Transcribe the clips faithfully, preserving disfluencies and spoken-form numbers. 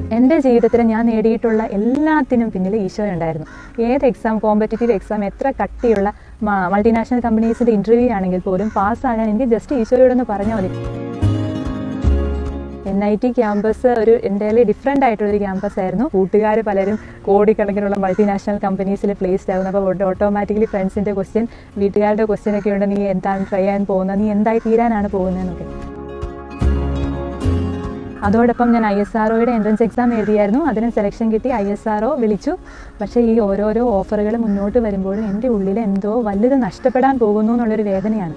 എൻ്റെ ജീവിതത്തിൽ ഞാൻ നേടിയിട്ടുള്ള എല്ലാത്തിനും പിന്നിൽ ഈശോ ഉണ്ടായിരുന്നു. ഏത് എക്സാം, കോമ്പറ്റേറ്റീവ് എക്സാം, എത്ര കട്ടിയുള്ള മൾട്ടിനാഷണൽ കമ്പനീസിൻ്റെ ഇൻ്റർവ്യൂ ആണെങ്കിൽ പോലും പാസ്സാകാൻ എനിക്ക് ജസ്റ്റ് ഈശോയോടൊന്ന് പറഞ്ഞാൽ മതി. എൻ ഐ ടി ക്യാമ്പസ് ഒരു എൻ്റയർലി ഡിഫറെൻ്റ് ആയിട്ടുള്ളൊരു ക്യാമ്പസ് ആയിരുന്നു. കൂട്ടുകാർ പലരും കോടിക്കണക്കിനുള്ള മൾട്ടിനാഷണൽ കമ്പനീസിൽ പ്ലേസ്ഡ് ആകുന്നു. അപ്പോൾ ഓട്ടോമാറ്റിക്കലി ഫ്രണ്ട്സിൻ്റെ ക്വസ്റ്റ്യൻ, വീട്ടുകാരുടെ ക്വസ്റ്റ്യൻ ഒക്കെ ഉണ്ട്, നീ എന്താണ് ട്രൈ ചെയ്യാൻ പോകുന്നത്, നീ എന്തായി തീരാനാണ് പോകുന്നതെന്നൊക്കെ. അതോടൊപ്പം ഞാൻ ഐ എസ് ആർ ഒയുടെ എൻട്രൻസ് എക്സാം എഴുതിയായിരുന്നു. അതിന് സെലക്ഷൻ കിട്ടി, ഐ എസ് ആർ ഒ വിളിച്ചു. പക്ഷേ ഈ ഓരോരോ ഓഫറുകൾ മുന്നോട്ട് വരുമ്പോഴും എൻ്റെ ഉള്ളിൽ എന്തോ വലുത് നഷ്ടപ്പെടാൻ പോകുന്നു എന്നുള്ളൊരു വേദനയാണ്.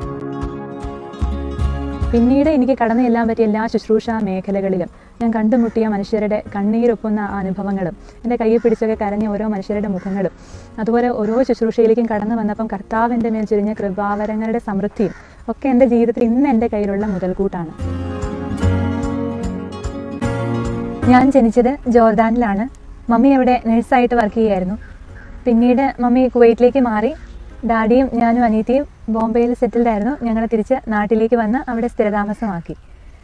പിന്നീട് എനിക്ക് കടന്നു ചെല്ലാൻ പറ്റിയ എല്ലാ ശുശ്രൂഷ മേഖലകളിലും ഞാൻ കണ്ടുമുട്ടിയ മനുഷ്യരുടെ കണ്ണീരൊപ്പുന്ന അനുഭവങ്ങളും എൻ്റെ കയ്യിൽ പിടിച്ചൊക്കെ കരഞ്ഞ ഓരോ മനുഷ്യരുടെ മുഖങ്ങളും, അതുപോലെ ഓരോ ശുശ്രൂഷയിലേക്കും കടന്നു വന്നപ്പം കർത്താവിൻ്റെ മേൽ ചൊരിഞ്ഞ കൃപാവരങ്ങളുടെ സമൃദ്ധിയും ഒക്കെ എൻ്റെ ജീവിതത്തിൽ ഇന്ന് എൻ്റെ കയ്യിലുള്ള മുതൽക്കൂട്ടാണ്. ഞാൻ ജനിച്ചത് ജോർദാനിലാണ്. മമ്മി അവിടെ നഴ്സായിട്ട് വർക്ക് ചെയ്യുമായിരുന്നു. പിന്നീട് മമ്മി കുവൈറ്റിലേക്ക് മാറി. ഡാഡിയും ഞാനും അനിയത്തിയും ബോംബെയിൽ സെറ്റിൽഡ് ആയിരുന്നു. ഞങ്ങൾ തിരിച്ച് നാട്ടിലേക്ക് വന്ന് അവിടെ സ്ഥിരതാമസമാക്കി.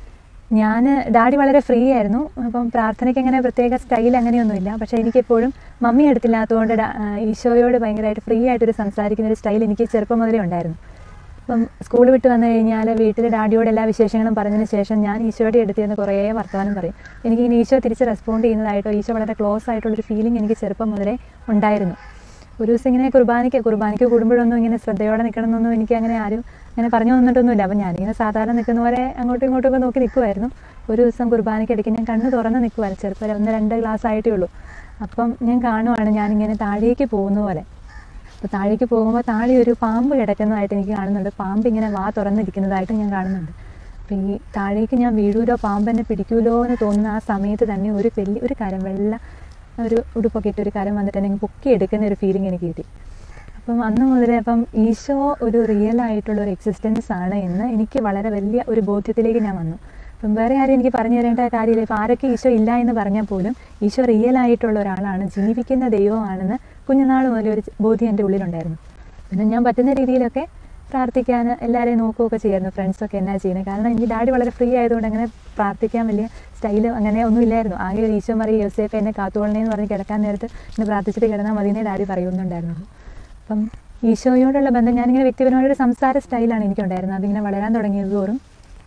ഞാൻ ഡാഡി വളരെ ഫ്രീ ആയിരുന്നു. അപ്പം പ്രാർത്ഥനയ്ക്ക് അങ്ങനെ പ്രത്യേക സ്റ്റൈൽ അങ്ങനെയൊന്നുമില്ല. പക്ഷേ എനിക്കെപ്പോഴും മമ്മി അടുത്തില്ലാത്തതുകൊണ്ട് ഈശോയോട് ഭയങ്കരമായിട്ട് ഫ്രീ ആയിട്ടൊരു സംസാരിക്കുന്ന ഒരു സ്റ്റൈൽ എനിക്ക് ചെറുപ്പം മുതലേ ഉണ്ടായിരുന്നു. അപ്പം സ്കൂൾ വിട്ട് വന്നു കഴിഞ്ഞാൽ വീട്ടിൽ ഡാഡിയോട് എല്ലാ വിശേഷങ്ങളും പറഞ്ഞതിന് ശേഷം ഞാൻ ഈശോയുടെ അടുത്ത് നിന്ന് കുറേ വർത്തമാനം പറയും. എനിക്ക് ഇനി ഈശോ തിരിച്ച് റെസ്പോണ്ട് ചെയ്യുന്നതായിട്ടോ ഈശോ വളരെ ക്ലോസ് ആയിട്ടുള്ളൊരു ഫീലിംഗ് എനിക്ക് ചെറുപ്പം മുതലേ ഉണ്ടായിരുന്നു. ഒരു ദിവസം ഇങ്ങനെ കുർബാനയ്ക്ക് കുർബാനയ്ക്ക് കൂടുമ്പോഴൊന്നും ഇങ്ങനെ ശ്രദ്ധയോടെ നിൽക്കണമെന്നൊന്നും എനിക്ക് അങ്ങനെ ആരും അങ്ങനെ പറഞ്ഞു തന്നിട്ടൊന്നുമില്ല. അപ്പം ഞാനിങ്ങനെ സാധാരണ നിൽക്കുന്ന പോലെ അങ്ങോട്ടും ഇങ്ങോട്ടും ഒക്കെ നോക്കി നിൽക്കുമായിരുന്നു. ഒരു ദിവസം കുർബാനയ്ക്ക് ഇടയ്ക്ക് ഞാൻ കണ്ണ് തുറന്ന് നിൽക്കുമായിരുന്നു. ചെറുപ്പം ഒന്ന് രണ്ട് ഗ്ലാസ് ആയിട്ടേ ഉള്ളൂ. അപ്പം ഞാൻ കാണുവാണ് ഞാനിങ്ങനെ താഴേക്ക് പോകുന്ന പോലെ. അപ്പോൾ താഴേക്ക് പോകുമ്പോൾ താഴെ ഒരു പാമ്പ് കിടക്കുന്നതായിട്ട് എനിക്ക് കാണുന്നുണ്ട്. പാമ്പ് ഇങ്ങനെ വാ തുറന്നിരിക്കുന്നതായിട്ട് ഞാൻ കാണുന്നുണ്ട്. അപ്പോൾ ഈ താഴേക്ക് ഞാൻ വീഴൂലോ, പാമ്പ് എന്നെ പിടിക്കൂലോ എന്ന് തോന്നുന്ന ആ സമയത്ത് തന്നെ ഒരു വലിയ ഒരു കരം, വെള്ള ഒരു ഉടുപ്പൊക്കെ ഇട്ട് ഒരു കരം വന്നിട്ട് എന്നെ പൊക്കി എടുക്കുന്ന ഒരു ഫീലിംഗ് എനിക്ക് കിട്ടി. അപ്പം അന്ന് മുതലേ അപ്പം ഈശോ ഒരു റിയൽ ആയിട്ടുള്ള ഒരു എക്സിസ്റ്റൻസ് ആണ് എന്ന് എനിക്ക് വളരെ വലിയ ഒരു ബോധ്യത്തിലേക്ക് ഞാൻ വന്നു. അപ്പം വേറെ ആരും എനിക്ക് പറഞ്ഞു തരേണ്ട കാര്യമില്ല. ഇപ്പം ആരൊക്കെ ഈശോ ഇല്ല എന്ന് പറഞ്ഞാൽ പോലും ഈശോ റിയൽ ആയിട്ടുള്ള ഒരാളാണ്, ജീവിക്കുന്ന ദൈവമാണെന്ന് കുഞ്ഞുനാൾ മുതലേ ഒരു ബോധ്യം എൻ്റെ ഉള്ളിലുണ്ടായിരുന്നു. പിന്നെ ഞാൻ പറ്റുന്ന രീതിയിലൊക്കെ പ്രാർത്ഥിക്കാൻ എല്ലാവരെയും നോക്കുകയൊക്കെ ചെയ്യായിരുന്നു. ഫ്രണ്ട്സൊക്കെ എന്നാ ചെയ്യുന്നത്. കാരണം എനിക്ക് ഡാഡി വളരെ ഫ്രീ ആയതുകൊണ്ട് അങ്ങനെ പ്രാർത്ഥിക്കാൻ വലിയ സ്റ്റൈല് അങ്ങനെ ഒന്നും ഇല്ലായിരുന്നു. ആകെ ഈശോ മറിയ യോസേഫ് എന്നെ കാത്തുകൊള്ളണേ എന്ന് പറഞ്ഞ് കിടക്കാൻ നേരത്ത് എന്നെ പ്രാർത്ഥിച്ചിട്ട് കിടന്നാൽ മതിയെന്നേ ഡാഡി പറയുന്നുണ്ടായിരുന്നുള്ളൂ. അപ്പം ഈശോയോടുള്ള ബന്ധം ഞാനിങ്ങനെ വ്യക്തിപരമായൊരു സംസാര സ്റ്റൈലാണ് എനിക്കുണ്ടായിരുന്നത്. അതിങ്ങനെ വളരാൻ തുടങ്ങിയത് തോറും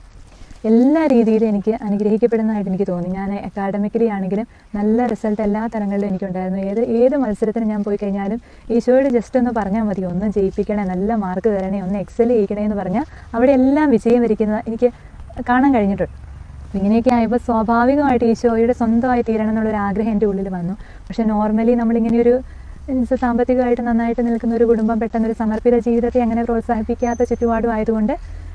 എല്ലാ രീതിയിലും എനിക്ക് അനുഗ്രഹിക്കപ്പെടുന്നതായിട്ട് എനിക്ക് തോന്നി. ഞാൻ അക്കാഡമിക്കലി ആണെങ്കിലും നല്ല റിസൾട്ട് എല്ലാ തലങ്ങളിലും എനിക്കുണ്ടായിരുന്നു. ഏത് ഏത് മത്സരത്തിന് ഞാൻ പോയി കഴിഞ്ഞാലും ഈശോയോട് ജസ്റ്റ് ഒന്ന് പറഞ്ഞാൽ മതി, ഒന്ന് ജയിപ്പിക്കണേ, നല്ല മാർക്ക് തരണേ, ഒന്ന് എക്സൽ ചെയ്യിക്കണേ എന്ന് പറഞ്ഞാൽ അവിടെ എല്ലാം വിജയം വരിക്കുന്നത് എനിക്ക് കാണാൻ കഴിഞ്ഞിട്ടുണ്ട്. ഇങ്ങനെയൊക്കെ ആയപ്പോൾ സ്വാഭാവികമായിട്ട് ഈശോയുടെ സ്വന്തമായി തീരണം എന്നുള്ളൊരു ആഗ്രഹം എൻ്റെ ഉള്ളിൽ വന്നു. പക്ഷേ നോർമലി നമ്മളിങ്ങനെയൊരു സാമ്പത്തികമായിട്ട് നന്നായിട്ട് നിൽക്കുന്ന ഒരു കുടുംബം പെട്ടെന്നൊരു സമർപ്പിത ജീവിതത്തെ അങ്ങനെ പ്രോത്സാഹിപ്പിക്കാത്ത ചുറ്റുപാടും ആയതുകൊണ്ട്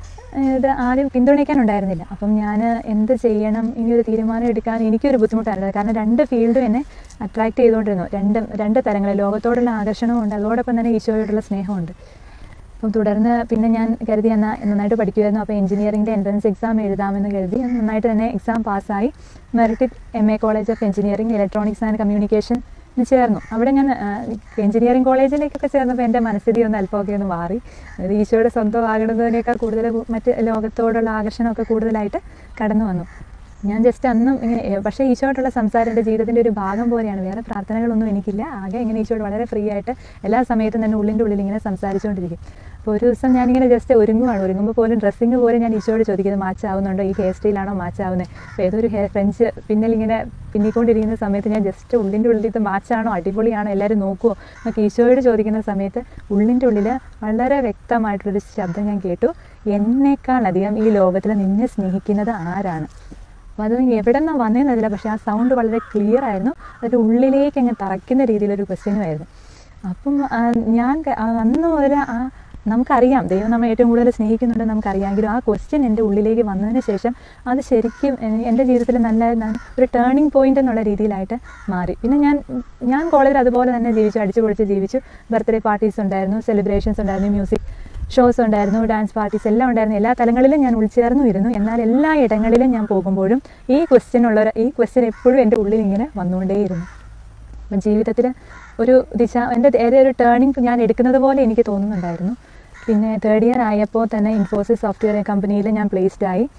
ഇത് ആരും പിന്തുണയ്ക്കാനുണ്ടായിരുന്നില്ല. അപ്പം ഞാൻ എന്ത് ചെയ്യണം, ഇനിയൊരു തീരുമാനം എടുക്കാൻ എനിക്കൊരു ബുദ്ധിമുട്ടായിരുന്നു. കാരണം രണ്ട് ഫീൽഡും എന്നെ അട്രാക്ട് ചെയ്തുകൊണ്ടിരുന്നു. രണ്ട് രണ്ട് തലങ്ങളിൽ ലോകത്തോടുള്ള ആകർഷണമുണ്ട്, അതോടൊപ്പം തന്നെ ഈശോയോടുള്ള സ്നേഹമുണ്ട്. അപ്പം തുടർന്ന് പിന്നെ ഞാൻ കരുതി എന്നാൽ നന്നായിട്ട് പഠിക്കുമായിരുന്നു. അപ്പോൾ എഞ്ചിനീയറിംഗിൻ്റെ എൻട്രൻസ് എക്സാം എഴുതാമെന്ന് കരുതി നന്നായിട്ട് തന്നെ എക്സാം പാസ്സായി merit M A college of engineering electronics and communication ചേർന്നു. അവിടെ ഞാൻ എഞ്ചിനീയറിംഗ് കോളേജിലേക്കൊക്കെ ചേർന്നപ്പോൾ എൻ്റെ മനസ്ഥിതി ഒന്ന് അല്പമൊക്കെ ഒന്ന് മാറി. അതായത് ഈശോയുടെ സ്വന്തമാകുന്നതിനേക്കാൾ കൂടുതൽ മറ്റ് ലോകത്തോടുള്ള ആകർഷണമൊക്കെ കൂടുതലായിട്ട് കടന്നു വന്നു. ഞാൻ ജസ്റ്റ് അന്നും ഇങ്ങനെ, പക്ഷേ ഈശോയോടുള്ള സംസാരം എൻ്റെ ജീവിതത്തിൻ്റെ ഒരു ഭാഗം പോലെയാണ്. വേറെ പ്രാർത്ഥനകളൊന്നും എനിക്കില്ല. ആകെ ഇങ്ങനെ ഈശോയോട് വളരെ ഫ്രീ ആയിട്ട് എല്ലാ സമയത്തും തന്നെ ഉള്ളിൻ്റെ ഉള്ളിൽ ഇങ്ങനെ സംസാരിച്ചുകൊണ്ടിരിക്കും. അപ്പോൾ ഒരു ദിവസം ഞാനിങ്ങനെ ജസ്റ്റ് ഒരുങ്ങുവാണ്. ഒരുങ്ങുമ്പോൾ പോലും ഡ്രസ്സിങ് പോലും ഞാൻ ഈശോയോട് ചോദിക്കുന്നത് മാച്ച് ആവുന്നുണ്ടോ, ഈ ഹെയർ സ്റ്റൈലാണോ മാച്ച് ആവുന്നത്. അപ്പോൾ ഏതൊരു ഹെയർ ഫ്രഞ്ച് പിന്നിലിങ്ങനെ പിന്നിക്കൊണ്ടിരിക്കുന്ന സമയത്ത് ഞാൻ ജസ്റ്റ് ഉള്ളിൻ്റെ ഉള്ളിൽ ഇത് മാച്ചാണോ, അടിപൊളിയാണോ, എല്ലാവരും നോക്കുമോ എന്നൊക്കെ ഈശോയോട് ചോദിക്കുന്ന സമയത്ത് ഉള്ളിൻ്റെ ഉള്ളിൽ വളരെ വ്യക്തമായിട്ടുള്ളൊരു ശബ്ദം ഞാൻ കേട്ടു. എന്നേക്കാളധികം ഈ ലോകത്തിൽ നിന്നെ സ്നേഹിക്കുന്നത് ആരാണ്. അപ്പോൾ അത് എവിടെ നിന്നാണ് വന്നതെന്നറിയില്ല, പക്ഷേ ആ സൗണ്ട് വളരെ ക്ലിയർ ആയിരുന്നു. അതിൻ്റെ ഉള്ളിലേക്ക് അങ്ങ് തറയ്ക്കുന്ന രീതിയിലൊരു ക്വസ്റ്റ്യനുമായിരുന്നു. അപ്പം ഞാൻ അന്ന് മുതൽ ആ നമുക്കറിയാം ദൈവം നമ്മൾ ഏറ്റവും കൂടുതൽ സ്നേഹിക്കുന്നുണ്ട് നമുക്കറിയാമെങ്കിലും ആ ക്വസ്റ്റ്യൻ എൻ്റെ ഉള്ളിലേക്ക് വന്നതിന് ശേഷം അത് ശരിക്കും എൻ്റെ ജീവിതത്തിൽ നല്ല ഒരു ടേണിംഗ് പോയിൻ്റ് എന്നുള്ള രീതിയിലായിട്ട് മാറി. പിന്നെ ഞാൻ ഞാൻ കോളേജിൽ അതുപോലെ തന്നെ ജീവിച്ചു, അടിച്ചു പൊളിച്ച് ജീവിച്ചു. ബർത്ത്ഡേ പാർട്ടീസ് ഉണ്ടായിരുന്നു, സെലിബ്രേഷൻസ് ഉണ്ടായിരുന്നു, മ്യൂസിക് ഷോസ് ഉണ്ടായിരുന്നു, ഡാൻസ് പാർട്ടീസ് എല്ലാം ഉണ്ടായിരുന്നു. എല്ലാ തലങ്ങളിലും ഞാൻ ഉൾച്ചേർന്നു ഇരുന്നു. എന്നാൽ എല്ലാ ഇടങ്ങളിലും ഞാൻ പോകുമ്പോഴും ഈ ക്വസ്റ്റ്യൻ ഉള്ള ഈ ക്വസ്റ്റ്യൻ എപ്പോഴും എൻ്റെ ഉള്ളിൽ ഇങ്ങനെ വന്നുകൊണ്ടേയിരുന്നു. അപ്പം ജീവിതത്തിൽ ഒരു ദിശ, എൻ്റെ ഏറെ ഒരു ടേണിംഗ് ഞാൻ എടുക്കുന്നത് പോലെ എനിക്ക് തോന്നുന്നുണ്ടായിരുന്നു. പിന്നെ തേർഡ് ഇയർ ആയപ്പോൾ തന്നെ ഇൻഫോസിസ് സോഫ്റ്റ്വെയർ കമ്പനിയിൽ ഞാൻ പ്ലേസ്ഡ് ആയി.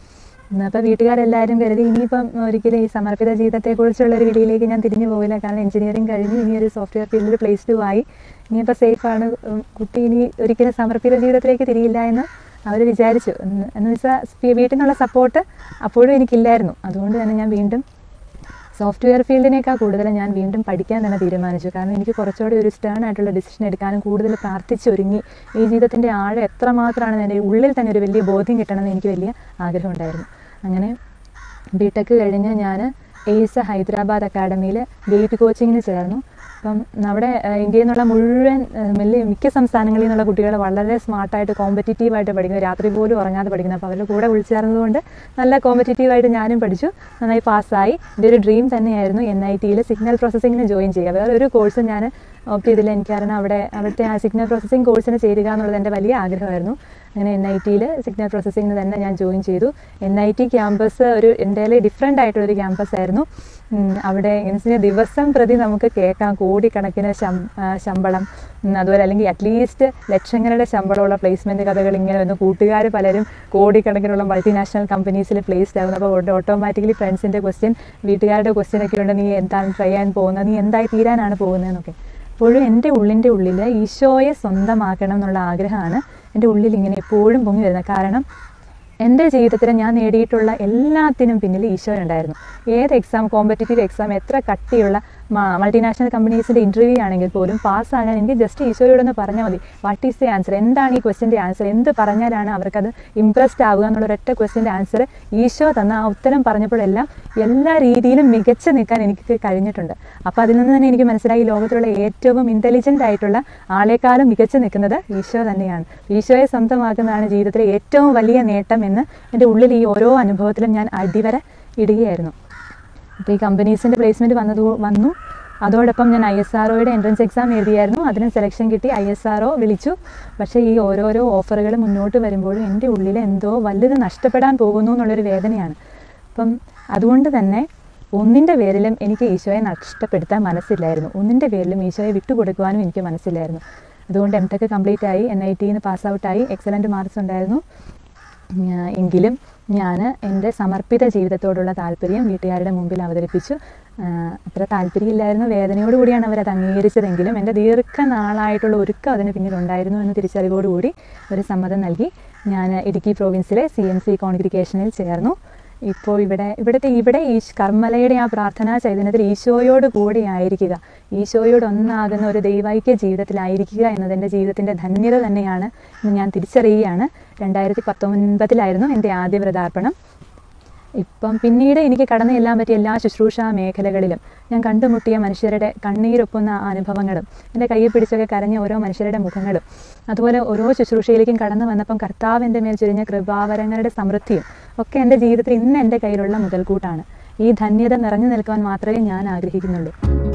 അപ്പോൾ വീട്ടുകാരെല്ലാവരും കരുതി ഇനിയിപ്പം ഒരിക്കലും ഈ സമർപ്പിത ജീവിതത്തെക്കുറിച്ചുള്ള ഒരു വിളിയിലേക്ക് ഞാൻ തിരിഞ്ഞു പോകില്ല, കാരണം എഞ്ചിനീയറിംഗ് കഴിഞ്ഞ് ഇനി ഒരു സോഫ്റ്റ്വെയർ ഫീൽഡിൽ പ്ലേസ് ടു ആയി, ഇനിയിപ്പോൾ സേഫാണ്, കുട്ടി ഇനി ഒരിക്കലും സമർപ്പിത ജീവിതത്തിലേക്ക് തിരിയില്ല എന്ന് അവർ വിചാരിച്ചു. എന്ന് വെച്ചാൽ വീട്ടിൽ നിന്നുള്ള സപ്പോർട്ട് അപ്പോഴും എനിക്കില്ലായിരുന്നു. അതുകൊണ്ട് തന്നെ ഞാൻ വീണ്ടും സോഫ്റ്റ്വെയർ ഫീൽഡിനേക്കാൾ കൂടുതൽ ഞാൻ വീണ്ടും പഠിക്കാൻ തന്നെ തീരുമാനിച്ചു. കാരണം എനിക്ക് കുറച്ചുകൂടി ഒരു സ്റ്റേൺ ആയിട്ടുള്ള ഡിസിഷൻ എടുക്കാനും കൂടുതൽ പ്രാർത്ഥിച്ചൊരുങ്ങി ഈ ജീവിതത്തിൻ്റെ ആഴം എത്രമാത്രമാണ് എൻ്റെ ഉള്ളിൽ തന്നെ ഒരു വലിയ ബോധ്യം കിട്ടണമെന്ന് എനിക്ക് വലിയ ആഗ്രഹം ഉണ്ടായിരുന്നു. അങ്ങനെ ബി ടെക് കഴിഞ്ഞ് ഞാൻ എയ്സ് ഹൈദരാബാദ് അക്കാഡമിയിൽ ബി പി കോച്ചിങ്ങിന് ചേർന്നു. അപ്പം അവിടെ ഇന്ത്യയിൽ നിന്നുള്ള മുഴുവൻ വലിയ മിക്ക സംസ്ഥാനങ്ങളിൽ നിന്നുള്ള കുട്ടികൾ വളരെ സ്മാർട്ടായിട്ട് കോമ്പറ്റീറ്റീവായിട്ട് പഠിക്കുന്നു, രാത്രി പോലും ഉറങ്ങാതെ പഠിക്കുന്നു. അപ്പോൾ അവരുടെ കൂടെ വിളിച്ചേർന്നതുകൊണ്ട് നല്ല കോമ്പറ്റീറ്റീവായിട്ട് ഞാനും പഠിച്ചു, നന്നായി പാസ്സായി. എൻ്റെ ഒരു ഡ്രീം തന്നെയായിരുന്നു എൻ ഐ ടിയിൽ സിഗ്നൽ പ്രോസസ്സിങ്ങിന് ജോയിൻ ചെയ്യുക. വേറെ ഒരു കോഴ്സ് ഞാൻ ഓപ്റ്റ് ചെയ്തില്ല, എനിക്ക് കാരണം അവിടെ അവിടുത്തെ ആ സിഗ്നൽ പ്രോസസ്സിംഗ് കോഴ്സിന് ചേരുക എന്നുള്ളത് എൻ്റെ വലിയ ആഗ്രഹമായിരുന്നു. അങ്ങനെ എൻ ഐ ടിയിൽ സിഗ്നൽ പ്രോസസ്സിങ്ങിന് തന്നെ ഞാൻ ജോയിൻ ചെയ്തു. എൻ ഐ ടി ക്യാമ്പസ് ഒരു എൻ്റെ ഡിഫറെൻ്റ് ആയിട്ടുള്ളൊരു ക്യാമ്പസ് ആയിരുന്നു. അവിടെ എന്ന് വെച്ചാൽ ദിവസം പ്രതി നമുക്ക് കേൾക്കാം കോടിക്കണക്കിന് ശം ശമ്പളം അതുപോലെ അല്ലെങ്കിൽ അറ്റ്ലീസ്റ്റ് ലക്ഷങ്ങളുടെ ശമ്പളമുള്ള പ്ലേസ്മെൻറ്റ് കഥകൾ ഇങ്ങനെ വന്നു. കൂട്ടുകാർ പലരും കോടിക്കണക്കിനുള്ള മൾട്ടിനാഷണൽ കമ്പനീസിൽ പ്ലേസ്ഡ് ആകുന്നു. അപ്പോൾ ഓട്ടോമാറ്റിക്കലി ഫ്രണ്ട്സിൻ്റെ ക്വസ്റ്റ്യൻ, വീട്ടുകാരുടെ ക്വസ്റ്റ്യൻ ഒക്കെ ഉണ്ട്, നീ എന്താണ് ട്രൈ ചെയ്യാൻ പോകുന്നത്, നീ എന്തായി തീരാനാണ് പോകുന്നതെന്നൊക്കെ. അപ്പോഴും എൻ്റെ ഉള്ളിൻ്റെ ഉള്ളിൽ ഈശോയെ സ്വന്തമാക്കണം എന്നുള്ള ആഗ്രഹമാണ് എൻ്റെ ഉള്ളിൽ ഇങ്ങനെ എപ്പോഴും പൊങ്ങി വരുന്നത്. കാരണം എൻ്റെ ജീവിതത്തിൽ ഞാൻ നേടിയിട്ടുള്ള എല്ലാത്തിനും പിന്നിൽ ഈശോ ഉണ്ടായിരുന്നു. ഏത് എക്സാം, കോമ്പറ്റേറ്റീവ് എക്സാം, എത്ര കട്ടിയുള്ള മൾട്ടിനാഷണൽ കമ്പനീസിൻ്റെ ഇൻ്റർവ്യൂ ആണെങ്കിൽ പോലും പാസ്സാകാൻ എനിക്ക് ജസ്റ്റ് ഈശോയോടൊന്ന് പറഞ്ഞാൽ മതി, വാട്ട് ഈസ് ദി ആൻസർ, എന്താണ് ഈ ക്വസ്റ്റ്യൻ്റെ ആൻസർ, എന്ത് പറഞ്ഞാലാണ് അവർക്കത് ഇംപ്രസ്ഡ് ആവുക എന്നുള്ള ഒരൊറ്റ ക്വസ്റ്റ്യൻ്റെ ആൻസർ ഈശോ തന്ന ആ ഉത്തരം പറഞ്ഞപ്പോഴെല്ലാം എല്ലാ രീതിയിലും മികച്ച് നിൽക്കാൻ എനിക്ക് കഴിഞ്ഞിട്ടുണ്ട്. അപ്പോൾ അതിൽ നിന്ന് തന്നെ എനിക്ക് മനസ്സിലായി ലോകത്തിലുള്ള ഏറ്റവും ഇൻ്റലിജൻ്റ് ആയിട്ടുള്ള ആളെക്കാളും മികച്ച് നിൽക്കുന്നത് ഈശോ തന്നെയാണ്. ഈശോയെ സ്വന്തമാക്കുന്നതാണ് ജീവിതത്തിലെ ഏറ്റവും വലിയ നേട്ടം എന്ന് എൻ്റെ ഉള്ളിൽ ഈ ഓരോ അനുഭവത്തിലും ഞാൻ അടിവര ഇടുകയായിരുന്നു. അപ്പോൾ ഈ കമ്പനീസിൻ്റെ പ്ലേസ്മെൻറ്റ് വന്നത് വന്നു അതോടൊപ്പം ഞാൻ ഐ എസ് ആർ ഒയുടെ എൻട്രൻസ് എക്സാം എഴുതിയായിരുന്നു, അതിന് സെലക്ഷൻ കിട്ടി, ഐ എസ് ആർ ഒ വിളിച്ചു. പക്ഷേ ഈ ഓരോരോ ഓഫറുകൾ മുന്നോട്ട് വരുമ്പോഴും എൻ്റെ ഉള്ളിൽ എന്തോ വലുത് നഷ്ടപ്പെടാൻ പോകുന്നു എന്നുള്ളൊരു വേദനയാണ്. അപ്പം അതുകൊണ്ട് തന്നെ ഒന്നിൻ്റെ പേരിലും എനിക്ക് ഈശോയെ നഷ്ടപ്പെടുത്താൻ മനസ്സില്ലായിരുന്നു, ഒന്നിൻ്റെ പേരിലും ഈശോയെ വിട്ടുകൊടുക്കുവാനും എനിക്ക് മനസ്സില്ലായിരുന്നു. അതുകൊണ്ട് എം ടെക് കംപ്ലീറ്റ് ആയി, എൻ ഐ ടിന്ന് പാസ് ഔട്ടായി, എക്സലൻറ്റ് മാർക്സ് ഉണ്ടായിരുന്നു. എങ്കിലും ഞാൻ എൻ്റെ സമർപ്പിത ജീവിതത്തോടുള്ള താല്പര്യം വീട്ടുകാരുടെ മുമ്പിൽ അവതരിപ്പിച്ചു. അത്ര താല്പര്യമില്ലായിരുന്നു, വേദനയോടുകൂടിയാണ് അവരത് അംഗീകരിച്ചതെങ്കിലും എൻ്റെ ദീർഘനാളായിട്ടുള്ള ഒരുക്കം അതിന് പിന്നിലുണ്ടായിരുന്നു എന്ന തിരിച്ചറിവോടുകൂടി ഒരു സമ്മതം നൽകി ഞാൻ ഇടുക്കി പ്രോവിൻസിലെ സി എം സി കോൺഗ്രിഗേഷനിൽ ചേർന്നു. ഇപ്പോൾ ഇവിടെ ഇവിടുത്തെ ഇവിടെ ഈ കർമ്മലയുടെ ആ പ്രാർത്ഥനാ ചൈതന്യത്തിൽ ഈശോയോട് കൂടെ ആയിരിക്കുക, ഈശോയോട് ഒന്നാകുന്ന ഒരു ദൈവൈക്യ ജീവിതത്തിലായിരിക്കുക എന്നത് എൻ്റെ ജീവിതത്തിൻ്റെ ധന്യത തന്നെയാണ് എന്ന് ഞാൻ തിരിച്ചറിയുകയാണ്. രണ്ടായിരത്തി പത്തൊൻപതിലായിരുന്നു എൻ്റെ ആദ്യ വ്രതാർപ്പണം. ഇപ്പം പിന്നീട് എനിക്ക് കടന്നു ചെല്ലാൻ പറ്റിയ എല്ലാ ശുശ്രൂഷാ മേഖലകളിലും ഞാൻ കണ്ടുമുട്ടിയ മനുഷ്യരുടെ കണ്ണീരൊപ്പുന്ന അനുഭവങ്ങളും എൻ്റെ കയ്യിൽ പിടിച്ചൊക്കെ കരഞ്ഞ ഓരോ മനുഷ്യരുടെ മുഖങ്ങളും അതുപോലെ ഓരോ ശുശ്രൂഷയിലേക്കും കടന്നു വന്നപ്പം കർത്താവിൻ്റെ മേൽ ചൊരിഞ്ഞ കൃപാവരങ്ങളുടെ സമൃദ്ധിയും ഒക്കെ എൻ്റെ ജീവിതത്തിൽ ഇന്ന് എൻ്റെ കയ്യിലുള്ള മുതൽക്കൂട്ടാണ്. ഈ ധന്യത നിറഞ്ഞു നിൽക്കുവാൻ മാത്രമേ ഞാൻ ആഗ്രഹിക്കുന്നുള്ളൂ.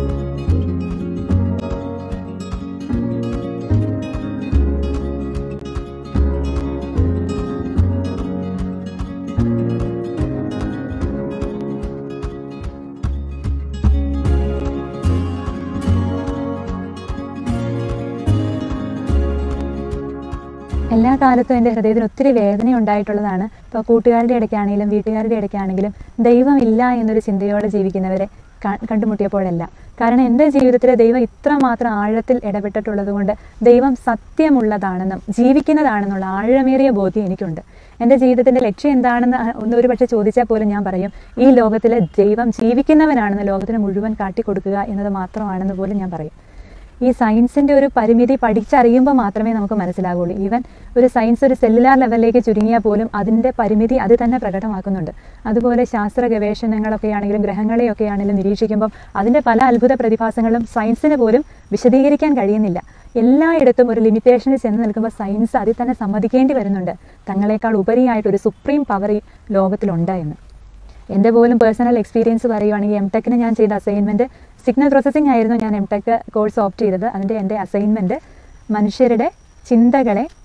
എല്ലാ കാലത്തും എൻ്റെ ഹൃദയത്തിന് ഒത്തിരി വേദന ഉണ്ടായിട്ടുള്ളതാണ്. ഇപ്പോൾ കൂട്ടുകാരുടെ ഇടയ്ക്കാണെങ്കിലും വീട്ടുകാരുടെ ഇടയ്ക്കാണെങ്കിലും ദൈവമില്ല എന്നൊരു ചിന്തയോടെ ജീവിക്കുന്നവരെ കണ്ടുമുട്ടിയപ്പോഴല്ല. കാരണം എൻ്റെ ജീവിതത്തിലെ ദൈവം ഇത്രമാത്രം ആഴത്തിൽ ഇടപെട്ടിട്ടുള്ളത് കൊണ്ട് ദൈവം സത്യമുള്ളതാണെന്നും ജീവിക്കുന്നതാണെന്നുള്ള ആഴമേറിയ ബോധ്യം എനിക്കുണ്ട്. എൻ്റെ ജീവിതത്തിൻ്റെ ലക്ഷ്യം എന്താണെന്ന് ഒന്ന് ഒരു പക്ഷേ ചോദിച്ചാൽ പോലും ഞാൻ പറയും, ഈ ലോകത്തിലെ ദൈവം ജീവിക്കുന്നവനാണെന്ന് ലോകത്തിന് മുഴുവൻ കാട്ടിക്കൊടുക്കുക എന്നത് മാത്രമാണെന്ന് പോലും ഞാൻ പറയും. ഈ സയൻസിൻ്റെ ഒരു പരിമിതി പഠിച്ചറിയുമ്പോൾ മാത്രമേ നമുക്ക് മനസ്സിലാകുള്ളൂ. ഈവൻ ഒരു സയൻസ് ഒരു സെല്ലുലാർ ലെവലിലേക്ക് ചുരുങ്ങിയാൽ പോലും അതിൻ്റെ പരിമിതി അത് തന്നെ പ്രകടമാക്കുന്നുണ്ട്. അതുപോലെ ശാസ്ത്ര ഗവേഷണങ്ങളൊക്കെ ആണെങ്കിലും ഗ്രഹങ്ങളെയൊക്കെ ആണെങ്കിലും നിരീക്ഷിക്കുമ്പോൾ അതിൻ്റെ പല അത്ഭുത പ്രതിഭാസങ്ങളും സയൻസിന് പോലും വിശദീകരിക്കാൻ കഴിയുന്നില്ല. എല്ലായിടത്തും ഒരു ലിമിറ്റേഷനിൽ ചെന്ന് നിൽക്കുമ്പോൾ സയൻസ് അതിൽ തന്നെ സമ്മതിക്കേണ്ടി വരുന്നുണ്ട്, തങ്ങളെക്കാൾ ഉപരിയായിട്ടൊരു സുപ്രീം പവർ ഈ ലോകത്തിലുണ്ട് എന്ന്. എൻ്റെ പോലും പേഴ്സണൽ എക്സ്പീരിയൻസ് പറയുവാണെങ്കിൽ എം ടെക്കിന് ഞാൻ ചെയ്ത അസൈൻമെൻറ്റ് സിഗ്നൽ പ്രോസസ്സിംഗ് ആയിരുന്നു. ഞാൻ എം ടെക് കോഴ്സ് ഓപ്റ്റ് ചെയ്തത്. അതിൻ്റെ എൻ്റെ അസൈൻമെൻറ്റ് മനുഷ്യരുടെ ചിന്തകളെ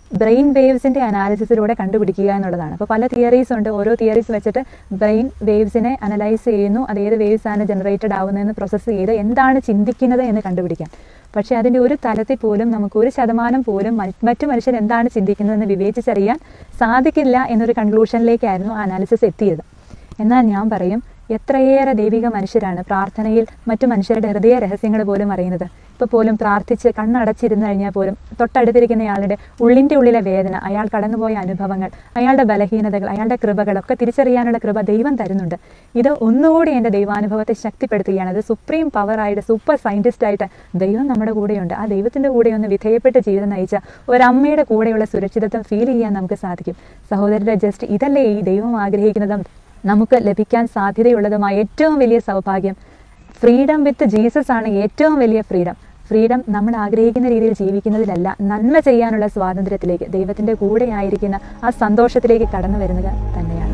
ബ്രെയിൻ വേവ്സിൻ്റെ അനാലിസിസിലൂടെ കണ്ടുപിടിക്കുക എന്നുള്ളതാണ്. അപ്പോൾ പല തിയറീസ് ഉണ്ട്. ഓരോ തിയറീസ് വെച്ചിട്ട് ബ്രെയിൻ വേവ്സിനെ അനലൈസ് ചെയ്യുന്നു, അത് ഏത് വേവ്സ് ആണ് ജനറേറ്റഡ് ആവുന്നതെന്ന് പ്രോസസ്സ് ചെയ്ത് എന്താണ് ചിന്തിക്കുന്നത് എന്ന് കണ്ടുപിടിക്കാൻ. പക്ഷേ അതിൻ്റെ ഒരു തലത്തിൽ പോലും നമുക്ക് ഒരു ശതമാനം പോലും മറ്റു മനുഷ്യർ എന്താണ് ചിന്തിക്കുന്നതെന്ന് വിവേചിച്ചറിയാൻ സാധിക്കില്ല എന്നൊരു കൺക്ലൂഷനിലേക്കായിരുന്നു ആ അനാലിസിസ് എത്തിയത്. എന്നാൽ ഞാൻ പറയും, എത്രയേറെ ദൈവിക മനുഷ്യരാണ് പ്രാർത്ഥനയിൽ മറ്റു മനുഷ്യരുടെ ഹൃദയ രഹസ്യങ്ങൾ പോലും അറിയുന്നത്. ഇപ്പോൾ പോലും പ്രാർത്ഥിച്ച് കണ്ണടച്ചിരുന്നു കഴിഞ്ഞാൽ പോലും തൊട്ടടുത്തിരിക്കുന്നയാളുടെ ഉള്ളിൻ്റെ ഉള്ളിലെ വേദന, അയാൾ കടന്നുപോയ അനുഭവങ്ങൾ, അയാളുടെ ബലഹീനതകൾ, അയാളുടെ കൃപകളൊക്കെ തിരിച്ചറിയാനുള്ള കൃപ ദൈവം തരുന്നുണ്ട്. ഇത് ഒന്നുകൂടി എൻ്റെ ദൈവാനുഭവത്തെ ശക്തിപ്പെടുത്തുകയാണ്. അത് സുപ്രീം പവറായിട്ട്, സൂപ്പർ സയൻറ്റിസ്റ്റായിട്ട് ദൈവം നമ്മുടെ കൂടെയുണ്ട്. ആ ദൈവത്തിൻ്റെ കൂടെ ഒന്ന് വിധേയപ്പെട്ട് ജീവിതം നയിച്ച ഒരമ്മയുടെ കൂടെയുള്ള സുരക്ഷിതത്വം ഫീൽ ചെയ്യാൻ നമുക്ക് സാധിക്കും. സഹോദരരെ, ജസ്റ്റ് ഇതല്ലേ ഈ ദൈവം ആഗ്രഹിക്കുന്നതും നമുക്ക് ലഭിക്കാൻ സാധ്യതയുള്ളതുമായ ഏറ്റവും വലിയ സൗഭാഗ്യം. ഫ്രീഡം വിത്ത് ജീസസ് ആണ് ഏറ്റവും വലിയ ഫ്രീഡം. ഫ്രീഡം നമ്മൾ ആഗ്രഹിക്കുന്ന രീതിയിൽ ജീവിക്കുന്നതിലല്ല, നന്മ ചെയ്യാനുള്ള സ്വാതന്ത്ര്യത്തിലേക്ക്, ദൈവത്തിൻ്റെ കൂടെ ആയിരിക്കുന്ന ആ സന്തോഷത്തിലേക്ക് കടന്നു വരുന്നത് തന്നെയാണ്.